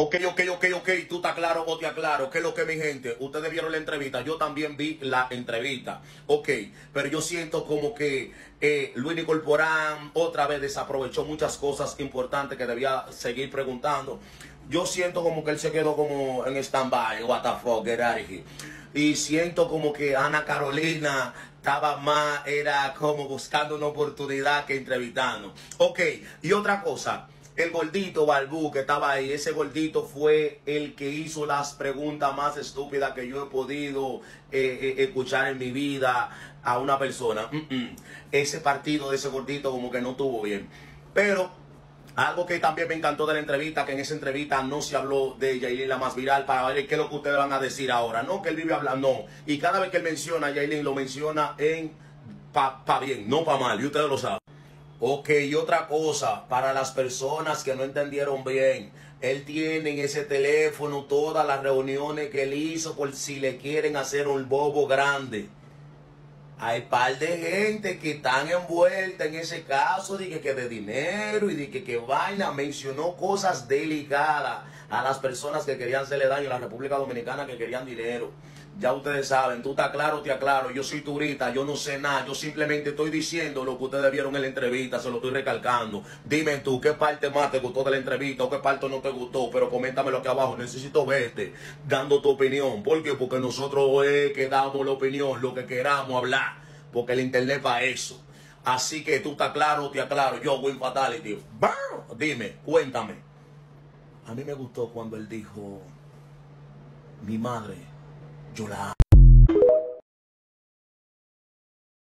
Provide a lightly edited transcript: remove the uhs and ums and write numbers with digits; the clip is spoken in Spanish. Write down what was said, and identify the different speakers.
Speaker 1: Ok, tú estás claro o te aclaro. ¿Qué es lo que, mi gente? Ustedes vieron la entrevista, yo también vi la entrevista. Ok, pero yo siento como que Luis Corporán otra vez desaprovechó muchas cosas importantes que debía seguir preguntando. Yo siento como que él se quedó como en stand-by, what the fuck, get out of here. Y siento como que Ana Carolina estaba más, era como buscando una oportunidad que entrevistando. Ok, y otra cosa. El gordito Balbú que estaba ahí, ese gordito fue el que hizo las preguntas más estúpidas que yo he podido escuchar en mi vida a una persona. Ese partido de ese gordito como que no estuvo bien. Pero algo que también me encantó de la entrevista, que en esa entrevista no se habló de Yailin la más viral, para ver qué es lo que ustedes van a decir ahora. No que él vive hablando, no. Y cada vez que él menciona a Yailin, lo menciona en pa bien, no pa mal, y ustedes lo saben. Ok, y otra cosa, para las personas que no entendieron bien, él tiene en ese teléfono todas las reuniones que él hizo por si le quieren hacer un bobo grande. Hay par de gente que están envuelta en ese caso, de que de dinero y de que vaina, mencionó cosas delicadas a las personas que querían hacerle daño a la República Dominicana, que querían dinero. Ya ustedes saben, tú estás claro, te aclaro, yo soy turista, yo no sé nada, yo simplemente estoy diciendo lo que ustedes vieron en la entrevista, se lo estoy recalcando. Dime tú, ¿qué parte más te gustó de la entrevista o qué parte no te gustó? Pero coméntamelo aquí abajo, necesito verte dando tu opinión. ¿Por qué? Porque nosotros que damos la opinión, lo que queramos hablar, porque el internet para eso. Así que tú estás claro, te aclaro, yo, Win Fatality. Dime, cuéntame. A mí me gustó cuando él dijo, mi madre, yo la amo.